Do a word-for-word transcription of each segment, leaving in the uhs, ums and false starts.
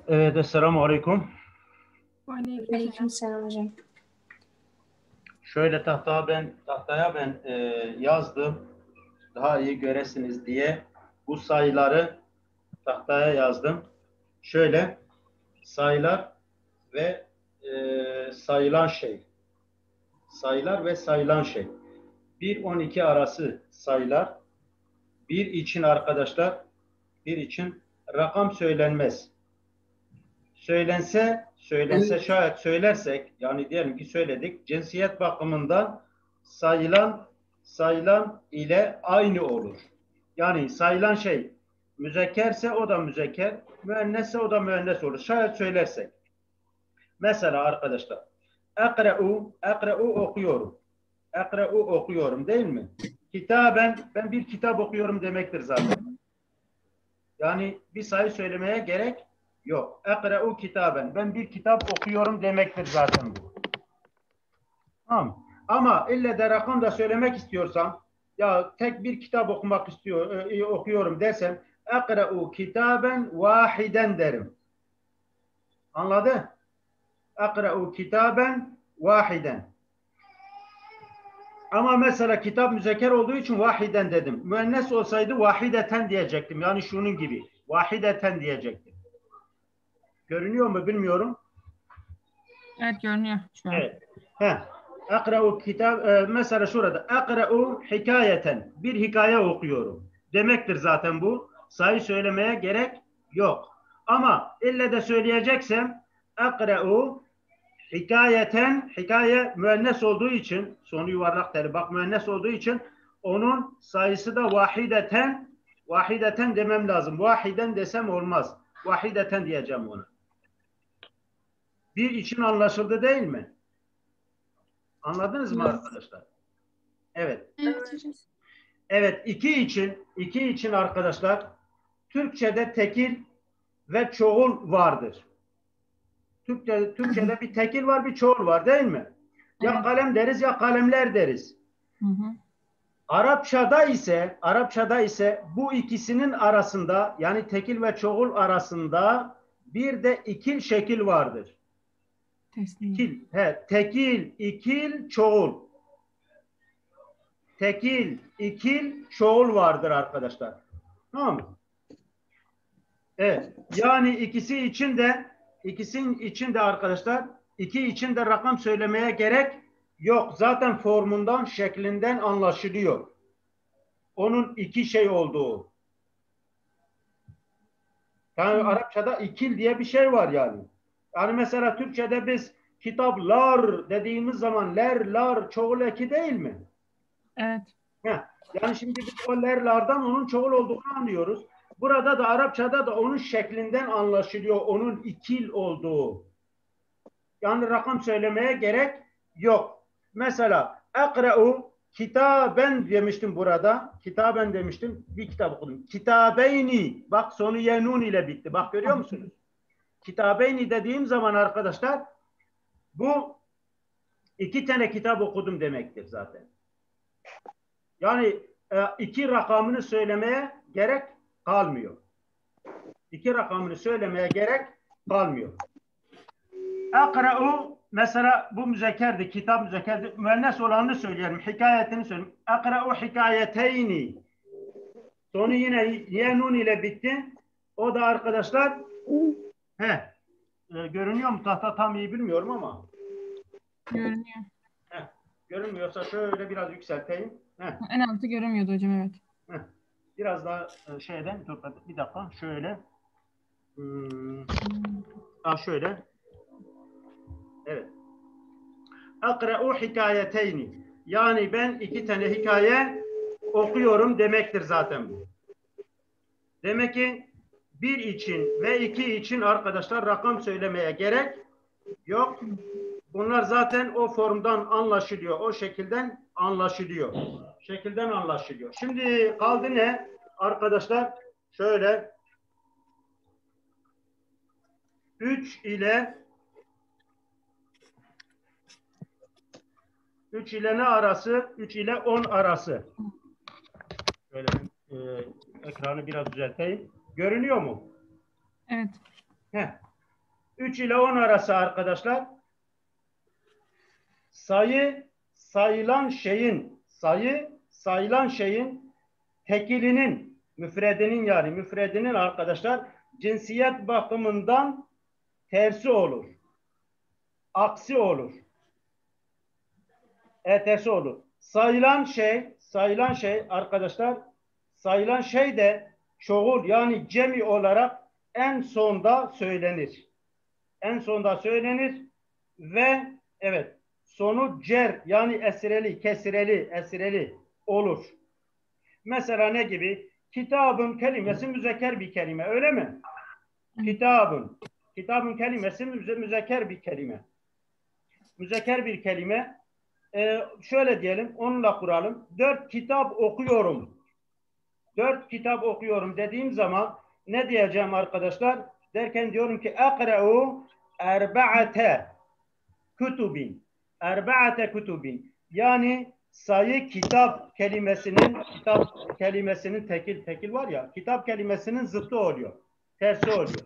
Evet, Esselamu Aleyküm. Aleykümselam hocam. Şöyle tahtaya ben tahtaya ben e, yazdım. Daha iyi göresiniz diye bu sayıları tahtaya yazdım. Şöyle sayılar ve e, sayılan şey. Sayılar ve sayılan şey. bir on iki arası sayılar. Bir için arkadaşlar, bir için rakam söylenmez. Söylense, söylense şayet söylersek, yani diyelim ki söyledik, cinsiyet bakımından sayılan sayılan ile aynı olur. Yani sayılan şey müzekkerse o da müzekker, müennesse o da müennes olur. Şayet söylersek. Mesela arkadaşlar, ekra'u, ekra'u okuyorum. Ekra'u okuyorum değil mi? Kitaben, ben bir kitap okuyorum demektir zaten. Yani bir sayı söylemeye gerek yok. Ekra'u kitaben. Ben bir kitap okuyorum demektir zaten bu. Tamam. Ama ille de rakam da söylemek istiyorsam, ya tek bir kitap okumak istiyor, e, okuyorum desem, ekra'u kitaben vahiden derim. Anladın? Ekra'u kitaben vahiden. Ama mesela kitap müzekker olduğu için vahiden dedim. Müennes olsaydı vahideten diyecektim. Yani şunun gibi. Vahideten diyecektim. Görünüyor mu bilmiyorum. Evet, görünüyor şu an. Evet. Heh. Akra'u kitap e, mesela şurada akra'u hikayeten bir hikaye okuyorum demektir zaten bu. Sayı söylemeye gerek yok. Ama ille de söyleyeceksem akra'u hikayeten, hikaye müennes olduğu için, sonu yuvarlak deri bak müennes olduğu için onun sayısı da vahideten vahideten demem lazım. Vahiden desem olmaz. Vahideten diyeceğim ona. Bir için anlaşıldı değil mi? Anladınız mı arkadaşlar? Evet. Evet, iki için iki için arkadaşlar Türkçe'de tekil ve çoğul vardır. Türkçe, Türkçe'de bir tekil var, bir çoğul var değil mi? Ya Evet. kalem deriz ya kalemler deriz. Hı hı. Arapçada ise Arapçada ise bu ikisinin arasında yani tekil ve çoğul arasında bir de ikil şekil vardır. Teslim. Tekil, he, tekil, ikil, çoğul. Tekil, ikil, çoğul vardır arkadaşlar. Tamam mı? Evet. Yani ikisi için de ikisinin için de arkadaşlar iki için de rakam söylemeye gerek yok. Zaten formundan, şeklinden anlaşılıyor. Onun iki şey olduğu. Yani Hı. Arapçada ikil diye bir şey var yani. Yani mesela Türkçe'de biz kitaplar dediğimiz zaman ler, lar çoğul eki değil mi? Evet. Heh. Yani şimdi biz o lerlardan onun çoğul olduğunu anlıyoruz. Burada da Arapçada da onun şeklinden anlaşılıyor. Onun ikil olduğu. Yani rakam söylemeye gerek yok. Mesela ekra'u kitaben demiştim burada. Kitaben demiştim. Bir kitap okudum. Kitabeyni. Bak sonu yenun ile bitti. Bak görüyor musunuz? Kitabeyni dediğim zaman arkadaşlar bu iki tane kitap okudum demektir zaten. Yani e, iki rakamını söylemeye gerek kalmıyor. İki rakamını söylemeye gerek kalmıyor. Akra'u mesela bu müzekkerdi, kitap müzekkerdi. Müennes olanını söyleyelim, hikayetini söyleyeyim. Akra'u hikayeteyni. Sonu yine yenun ile bitti. O da arkadaşlar he, e, görünüyor mu tahta tam iyi bilmiyorum ama. Görünüyor. He, görünmüyorsa şöyle biraz yükselteyim. He. En altı görünmüyordu hocam, evet. Heh. Biraz daha e, şeyden dur bir dakika şöyle. Hmm. Ha şöyle. Evet. Akra'u hikayeteyni. Yani ben iki tane hikaye okuyorum demektir zaten bu. Demek ki bir için ve iki için arkadaşlar rakam söylemeye gerek yok. Bunlar zaten o formdan anlaşılıyor. O şekilden anlaşılıyor. Şekilden anlaşılıyor. Şimdi kaldı ne? Arkadaşlar şöyle üç ile üç ile ne arası? üç ile on arası. Şöyle e, ekranı biraz düzelteyim. Görünüyor mu? Evet. Heh. üç ile on arası arkadaşlar sayı sayılan şeyin sayı sayılan şeyin tekilinin müfredinin yani müfredinin arkadaşlar cinsiyet bakımından tersi olur. Aksi olur. Evet, tersi olur. Sayılan şey sayılan şey arkadaşlar sayılan şey de çoğul yani cemi olarak en sonda söylenir. En sonda söylenir ve evet sonu cer yani esreli, kesreli, esreli olur. Mesela ne gibi? Kitabın kelimesi müzekker bir kelime, öyle mi? Kitabın. Kitabın kelimesi müzekker bir kelime. Müzekker bir kelime. Ee, şöyle diyelim, onunla kuralım. Dört kitap okuyorum. Dört kitap okuyorum dediğim zaman ne diyeceğim arkadaşlar? Derken diyorum ki akra'u erba'ate kutubin. Erba'ate kutubin. Yani sayı kitap kelimesinin kitap kelimesinin tekil tekil var ya, kitap kelimesinin zıttı oluyor. Tersi oluyor.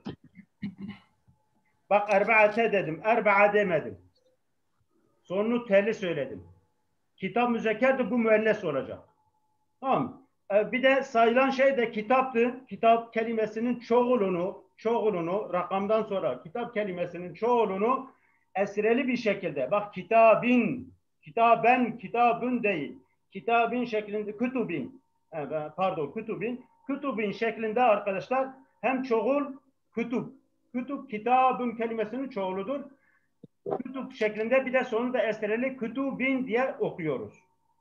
Bak erba'ate dedim. Erba'a demedim. Sonunu telli söyledim. Kitap müzekkerdi, bu müennes olacak. Tamam. Ee, bir de sayılan şey de kitaptı. Kitap kelimesinin çoğulunu, çoğulunu rakamdan sonra kitap kelimesinin çoğulunu esreli bir şekilde. Bak kitabin, kitaben, kitabın değil. Kitabin şeklinde kütubin. Pardon, kütubin. Kütubin şeklinde arkadaşlar hem çoğul kütub. Kütub kitabın kelimesinin çoğuludur. Kütub şeklinde bir de sonunda esreli kütubin diye okuyoruz.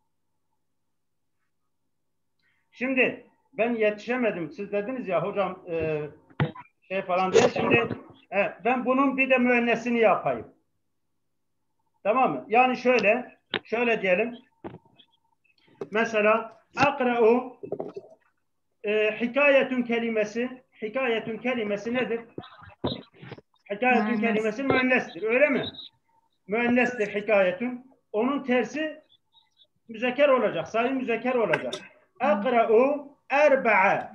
Şimdi ben yetişemedim. Siz dediniz ya hocam e, şey falan diye. Şimdi e, ben bunun bir de müennesini yapayım. Tamam mı? Yani şöyle şöyle diyelim. Mesela akra'u e, hikayetün kelimesi hikayetün kelimesi nedir? Hikayetün Müennes. kelimesi müennestir. Öyle mi? Müennestir hikayetün. Onun tersi müzekker olacak. Sayı müzekker olacak. Akra'u erba'a.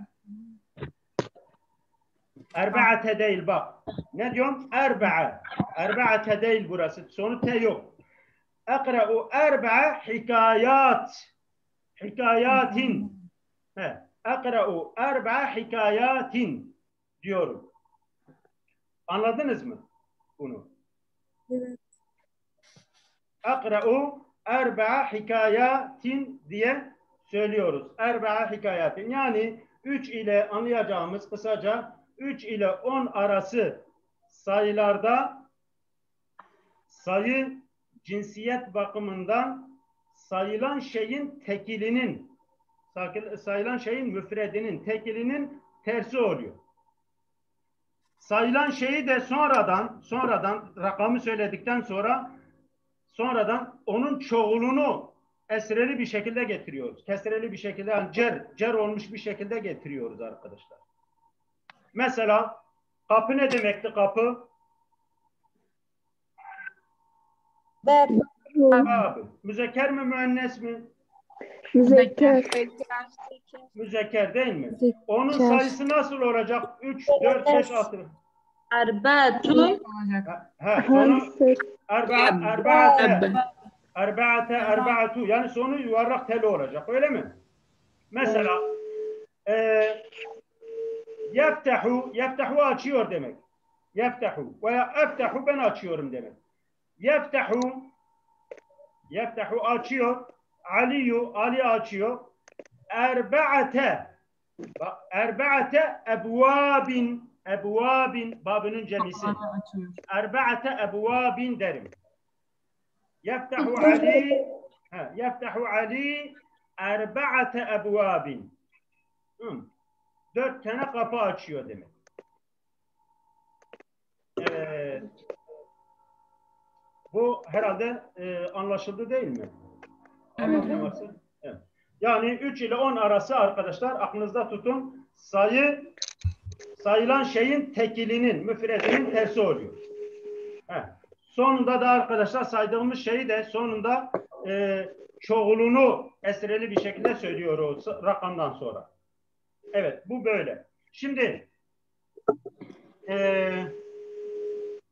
Erba'ate değil bak. Ne diyorum? Erba'a. Erba'ate değil burası. Sonu te yok. Akra'u erba'a hikayat. Hikayatin. Akra'u erba'a hikayatin diyorum. Anladınız mı bunu? Evet. Akra'u erba'a hikayatin diye söylüyoruz. Erba'a hikayatin. Yani üç ile anlayacağımız kısaca üç ile on arası sayılarda sayı cinsiyet bakımından sayılan şeyin tekilinin sayılan şeyin müfredinin tekilinin tersi oluyor. Sayılan şeyi de sonradan sonradan rakamı söyledikten sonra sonradan onun çoğulunu esreli bir şekilde getiriyoruz. Kesreli bir şekilde yani cer, cer olmuş bir şekilde getiriyoruz arkadaşlar. Mesela kapı ne demekti kapı? Bab. Abi. Müzekker mi müennes mi? Müzekker. Müzekker değil mi? Müzekker. Onun sayısı nasıl olacak? üç, dört, beş, altı. Erba'atun olacak. Ha, sonu Hangisi? erba'a, erbaate. Erbaate, erba'atu. Yani sonu yuvarlak teli olacak. Öyle mi? Mesela e, yeftehu, yeftehu açıyor demek. Yeftehu veya eftehu ben açıyorum demek. Yeftehu yeftehu açıyor. Aliyu, Ali açıyor. Erba'ate erba'ate ebvabin ebvabin babının cemisi. Erba'ate ebvabin derim. Yeftehu Ali ha, yeftehu Ali erba'ate ebvabin. Dört tane kapı açıyor demek. Evet. Bu herhalde e, anlaşıldı değil mi? Evet. Evet. Yani üç ile on arası arkadaşlar aklınızda tutun. Sayı sayılan şeyin tekilinin, müfredinin tersi oluyor. Evet. Sonunda da arkadaşlar saydığımız şeyi de sonunda e, çoğulunu esreli bir şekilde söylüyoruz rakamdan sonra. Evet, bu böyle. Şimdi e,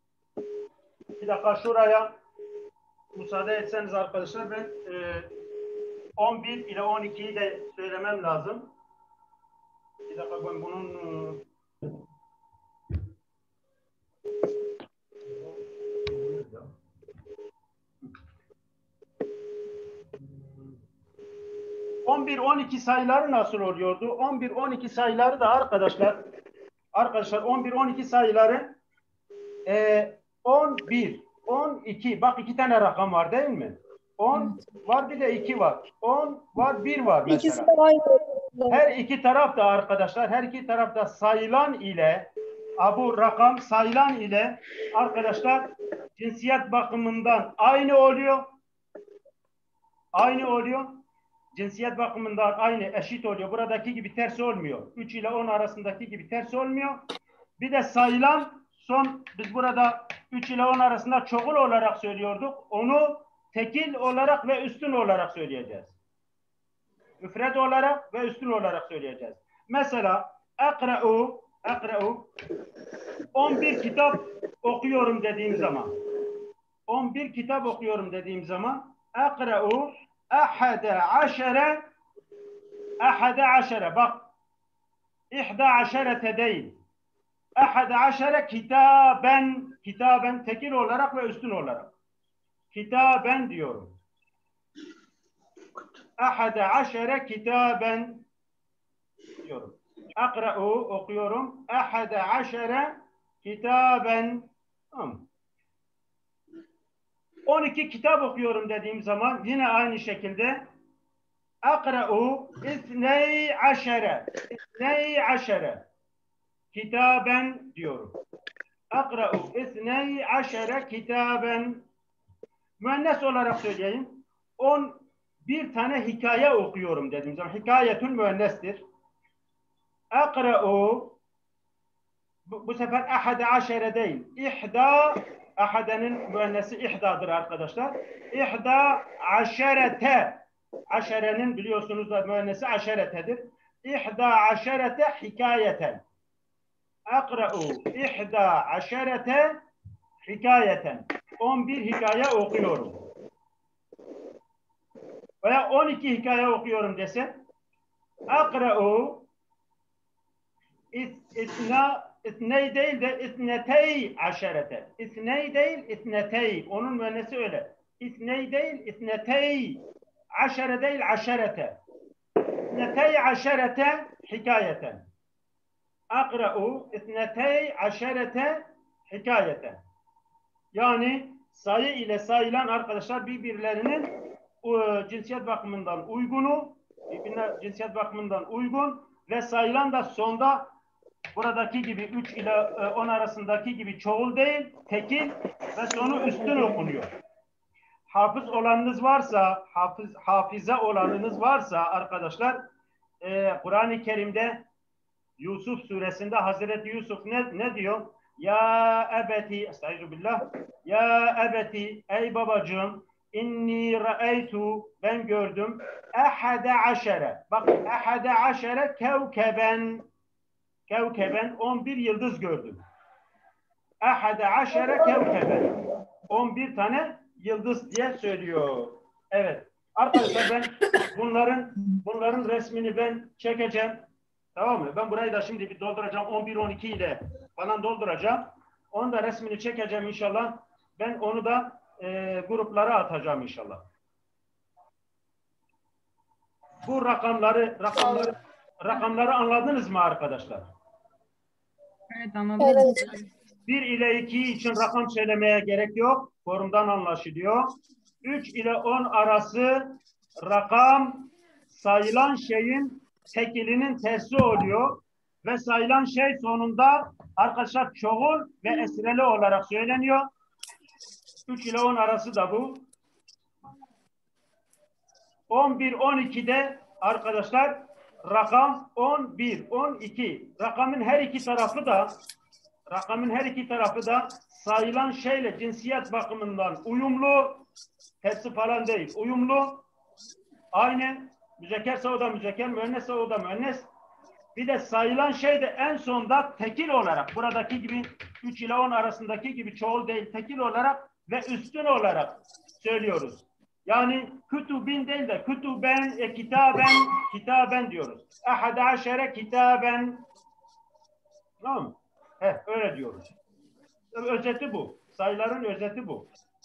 Bir dakika şuraya müsaade etseniz arkadaşlar, ben e, on bir ile on ikiyi de söylemem lazım. Bir dakika ben bunun e, on bir on iki sayıları nasıl oluyordu? on bir on iki sayıları da arkadaşlar arkadaşlar on bir on iki sayıları e, on bir on iki, bak iki tane rakam var değil mi? on var, bir de iki var. on var, bir var mesela. İkisi de aynı. Her iki taraf da arkadaşlar, her iki tarafta sayılan ile, bu rakam sayılan ile arkadaşlar cinsiyet bakımından aynı oluyor. Aynı oluyor. Cinsiyet bakımından aynı, eşit oluyor. Buradaki gibi ters olmuyor. üç ile on arasındaki gibi ters olmuyor. Bir de sayılan son, biz burada üç ile on arasında çoğul olarak söylüyorduk. Onu tekil olarak ve üstün olarak söyleyeceğiz. Müfred olarak ve üstün olarak söyleyeceğiz. Mesela ekra'u, ekra'u on bir kitap okuyorum dediğim zaman, on bir kitap okuyorum dediğim zaman ekra'u ahade aşere, ahade aşere, bak ihda aşerete değil, ahade aşere kitaben, kitaben tekil olarak ve üstün olarak kitaben diyorum. ahade aşere kitaben diyorum. Akra'u okuyorum. ahade aşere kitaben. Tamam. on iki kitap okuyorum dediğim zaman yine aynı şekilde akra'u isney aşere, isney aşere kitaben diyorum. Akra'u isney aşere kitaben. Müennes olarak söyleyeyim. on bir tane hikaye okuyorum dediğim zaman hikayetül müennestir. Akra'u, bu, bu sefer ahade aşere değil. İhda, ahadenin müennesi ihdadır arkadaşlar. İhda aşerete, aşerenin biliyorsunuz da müennesi aşeretedir. İhda aşerete hikayeten. Akra'u ihda aşerete hikayeten. on bir hikaye okuyorum. Veya on iki hikaye okuyorum desem akra'u isna isney değil de isnetey aşerete. İsney değil isnetey. Onun müennesi öyle. İsney değil isnetey. Aşere değil aşerete. İsnetey aşerete hikayeten. Akra'u isnetey aşerete hikayeten. Yani sayı ile sayılan arkadaşlar birbirlerinin o, cinsiyet bakımından uygunu, birbirine cinsiyet bakımından uygun ve sayılan da sonda buradaki gibi üç ile on arasındaki gibi çoğul değil, tekil ve sonu üstün okunuyor. Hafız olanınız varsa, hafız, hafize olanınız varsa arkadaşlar, e, Kur'an-ı Kerim'de Yusuf suresinde Hazreti Yusuf ne, ne diyor? Ya ebeti, estağfirullah, ya ebeti, ey babacığım, inni ra'eytu, ben gördüm, ehade aşere, bak ehade aşere kevkeben, kevkeben, on bir yıldız gördüm. Ehade aşere kevkeben, on bir tane yıldız diye söylüyor. Evet. Arkadaşlar ben bunların bunların resmini ben çekeceğim. Tamam mı? Ben burayı da şimdi bir dolduracağım. on bir on iki ile falan dolduracağım. Onu da resmini çekeceğim inşallah. Ben onu da e, gruplara atacağım inşallah. Bu rakamları rakamları rakamları anladınız mı arkadaşlar? Evet anladım. Evet. bir ile iki için rakam söylemeye gerek yok. Forumdan anlaşılıyor. üç ile on arası rakam sayılan şeyin tekilinin tersi oluyor ve sayılan şey sonunda arkadaşlar çoğul ve esreli olarak söyleniyor. üç ile on arası da bu. on bir on iki'de arkadaşlar rakam on bir on iki. Rakamın her iki tarafı da rakamın her iki tarafı da sayılan şeyle cinsiyet bakımından uyumlu, tersi falan değil, uyumlu. Aynı müzekerse o da müzeker, müennesse o da müennes. Bir de sayılan şey de en sonda tekil olarak, buradaki gibi üç ile on arasındaki gibi çoğul değil, tekil olarak ve üstün olarak söylüyoruz. Yani kütübin değil de kütüben, e, kitaben, kitaben diyoruz. Ehad aşere kitaben. Tamam mı? Heh, öyle diyoruz. Özeti bu. Sayıların özeti bu.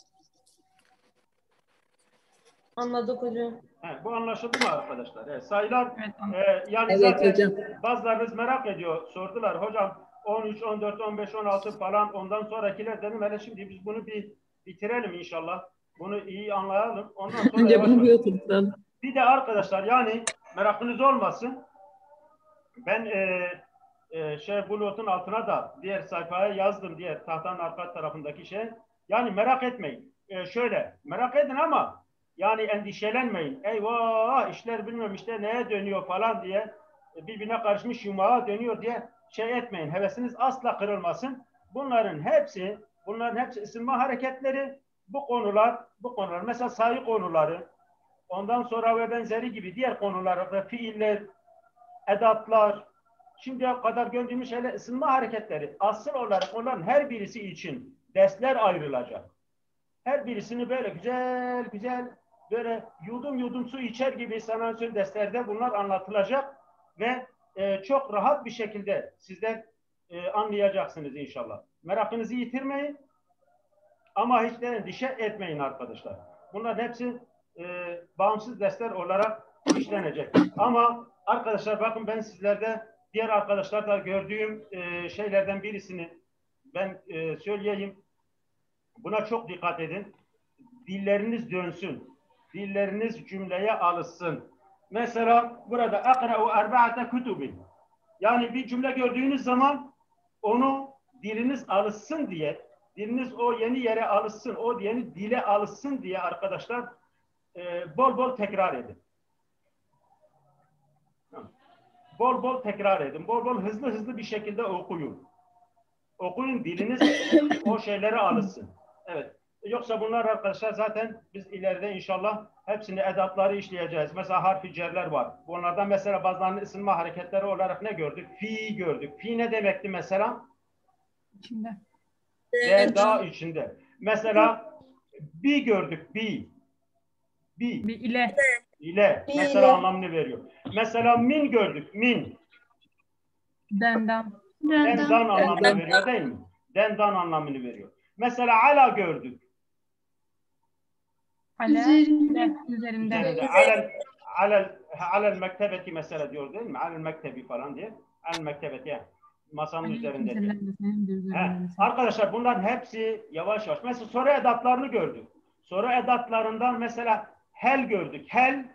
Anladık hocam. He, bu anlaşıldı mı arkadaşlar? Evet, sayılar Evet, anladım. e, yani Evet zaten hocam. bazılarınız merak ediyor. Sordular hocam on üç, on dört, on beş, on altı falan ondan sonrakiler dedim. Hele şimdi biz bunu bir bitirelim inşallah. Bunu iyi anlayalım. Ondan sonra Önce yavaş bunu bir yavaş. oturtalım. Bir de arkadaşlar yani merakınız olmasın. Ben e, e, şey bulutun altına da diğer sayfaya yazdım, diğer tahtanın arka tarafındaki şey. Yani merak etmeyin. E, şöyle merak edin ama yani endişelenmeyin. Eyvah işler bilmem işte neye dönüyor falan diye birbirine karışmış yumağa dönüyor diye şey etmeyin. Hevesiniz asla kırılmasın. Bunların hepsi bunların hepsi ısınma hareketleri. Bu konular bu konular mesela sayı konuları, ondan sonra ve benzeri gibi diğer konular ve fiiller, edatlar, şimdiye kadar gördüğümüz şeyler ısınma hareketleri. Asıl olarak onların her birisi için dersler ayrılacak. Her birisini böyle güzel güzel böyle yudum yudum su içer gibi sana derslerde bunlar anlatılacak ve e, çok rahat bir şekilde sizler e, anlayacaksınız inşallah. Merakınızı yitirmeyin ama hiç de endişe etmeyin arkadaşlar. Bunların hepsi e, bağımsız dersler olarak işlenecek. Ama arkadaşlar bakın ben sizlerde diğer arkadaşlarda gördüğüm e, şeylerden birisini ben e, söyleyeyim. Buna çok dikkat edin. Dilleriniz dönsün. Dilleriniz cümleye alışsın. Mesela burada akra'u erba'ate kutubin. Yani bir cümle gördüğünüz zaman onu diliniz alışsın diye, diliniz o yeni yere alışsın, o yeni dile alışsın diye arkadaşlar e, bol bol tekrar edin. Bol bol tekrar edin. Bol bol hızlı hızlı bir şekilde okuyun. Okuyun, diliniz o şeylere alışsın. Evet. Yoksa bunlar arkadaşlar zaten biz ileride inşallah hepsini edatları işleyeceğiz. Mesela harfi cerler var. Bunlardan mesela bazılarının ısınma hareketleri olarak ne gördük? Fi gördük. Fi ne demekti mesela? İçinde. D da içinde. Mesela bi gördük. Bi. Bi. Bir ile. İle. Bi Mesela ile. anlamını veriyor. Mesela min gördük. Min. Denden. Dendan anlamını veriyor değil mi? Dendan anlamını veriyor. Mesela ala gördük. Ale. Üzerinde. Üzerinde. Üzerinde. Alel, alel, alel mektebeti mesela diyor değil mi? Alel mektebi falan diye. Alel mektebeti yani. Masanın üzerinde. Üzerinde. Senin de He. üzerinde. Arkadaşlar bunların hepsi yavaş yavaş. Mesela soru edatlarını gördük. Soru edatlarından mesela hel gördük. Hel.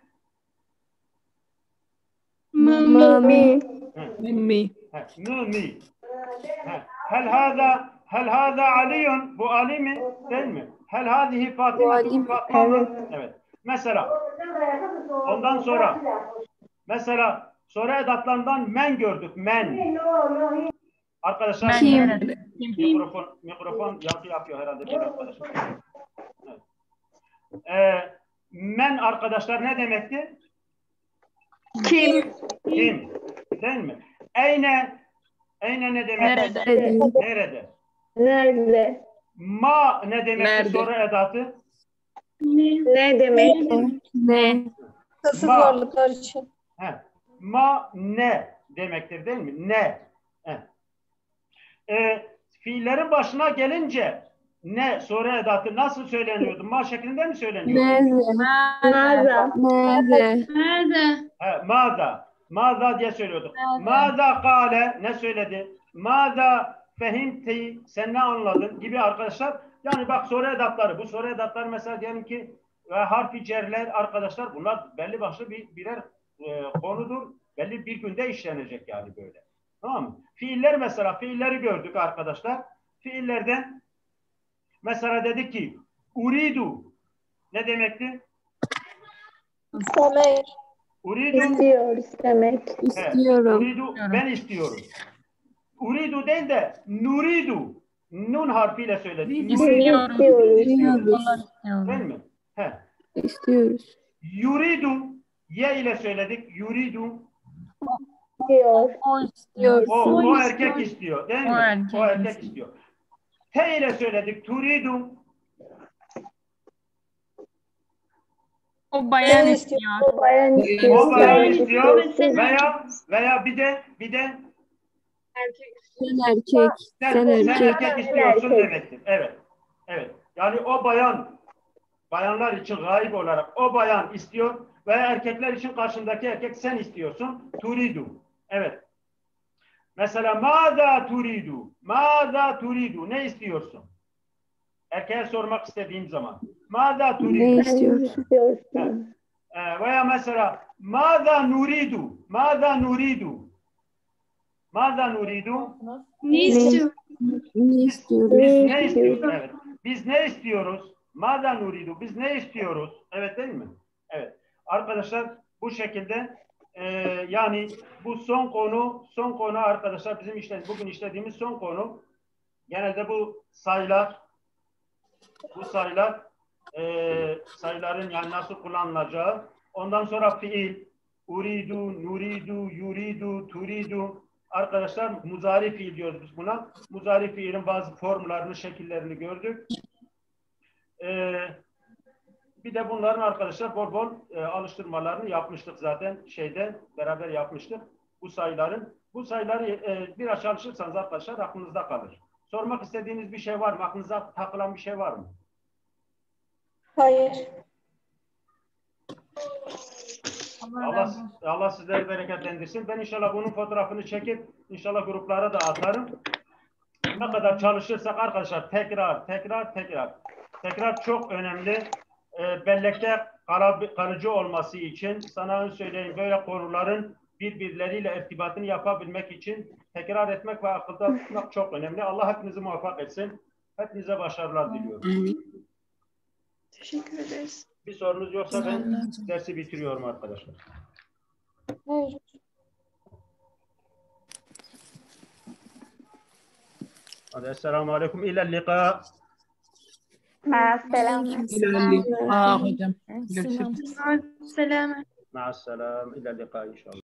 Mami. Mimmi. He. Mı mi. He. Hel hâzâ hel hâzâ aliyun. Bu Ali mi? Değil mi? Hel hâzihi Fatıma. Fatma mı? Evet. Mesela ondan sonra mesela soru edatlarından men gördük. Men. Arkadaşlar Ben Kim? nerede? Kim? mikrofon mikrofon yankı yapıyor herhalde bir arkadaşım. Evet. Ee, men arkadaşlar ne demekti? Kim? Kim? Değil mi? Eyne eyne ne demek? Nerede? Nerede? Nerede? Ma ne demekti Nerede? soru edatı? Ne demek? Ne? Nasıl Ma. zorluklar için? He. Ma ne demektir değil mi? Ne? He. Ee, fiillerin başına gelince ne soru edatı nasıl söyleniyordu? Ma şeklinde mi söyleniyordu? Nerede? Nerede? He, maza. Maza diye söylüyorduk. Maza. Maza kale ne söyledi? Maza fehimti sen ne anladın gibi arkadaşlar. Yani bak soru edatları. Bu soru edatları mesela diyelim ki ve harfi cerler arkadaşlar bunlar belli başlı bir birer e, konudur. Belli bir günde işlenecek yani böyle. Tamam mı? Fiiller mesela fiilleri gördük arkadaşlar. Fiillerden mesela dedik ki uridu ne demekti? İstemek. Uridu İstiyor, istemek. evet, uridu ben istiyorum. Uridu değil de nuridu. Nun harfiyle söyledik. Biz Nuridu. istiyoruz. İstiyoruz. İstiyoruz. Allah istiyor. Değil mi? He. İstiyoruz. Yuridu ye ile söyledik. Yuridu. İstiyor. O istiyor. O, o erkek istiyor. Değil mi? O erkek O erkek istiyor. istiyor. Te ile söyledik. Turidu. O bayan Ben istiyor. O bayan istiyor. O bayan sen istiyor istiyorsun. veya veya bir de bir de Sen erkek. sen, Sen sen erkek. erkek istiyorsun erkek. demektir. Evet. Evet. Yani o bayan bayanlar için gayb olarak o bayan istiyor veya erkekler için karşındaki erkek sen istiyorsun. Turidu. Evet. Mesela mâzâ turidu? Mâzâ turidu? Ne istiyorsun? Erkeğe sormak istediğim zaman. Mâzâ Ne turidu? Sen istiyorsun? istiyorsun. Ee, veya mesela mâzâ nuridu? Mâzâ nuridu? Mâzâ nuridu? Ne istiyorsun? Ne istiyoruz? Biz Ne ne istiyorsun? istiyoruz? Evet. Biz ne istiyoruz? Mâzâ nuridu? Biz ne istiyoruz? Evet değil mi? Evet. Arkadaşlar bu şekilde e, yani bu son konu son konu arkadaşlar bizim işte bugün işlediğimiz son konu. Genelde bu sayılar bu sayılar e, sayıların yani nasıl kullanılacağı. Ondan sonra fiil uridu, nuridu, yuridu, turidu. Arkadaşlar muzari fiil diyoruz biz buna. Muzari fiilin bazı formlarını, şekillerini gördük. E, bir de bunların arkadaşlar bol bol e, alıştırmalarını yapmıştık zaten şeyde beraber yapmıştık. Bu sayıların. Bu sayıları e, biraz çalışırsanız arkadaşlar aklınızda kalır. Sormak istediğiniz bir şey var mı? Aklınıza takılan bir şey var mı? Hayır. Allah Allah, razı olsun. Allah sizleri bereketlendirsin. Ben inşallah bunun fotoğrafını çekip inşallah gruplara da atarım. Ne kadar çalışırsak arkadaşlar tekrar, tekrar, tekrar. Tekrar çok önemli. E, bellekte kal kalıcı olması için sana söyleyeyim böyle konuların birbirleriyle irtibatını yapabilmek için tekrar etmek ve akılda tutmak çok önemli. Allah hepinizi muvaffak etsin. Hepinize başarılar diliyorum. Teşekkür ederiz. Bir sorunuz yoksa ben dersi bitiriyorum arkadaşlar. Hayır. Hadi esselamu aleyküm. İlel liqa. Selam. Aa hocam. Görüşürüz. Selam. Ma'asselam. İlel liqa inşallah.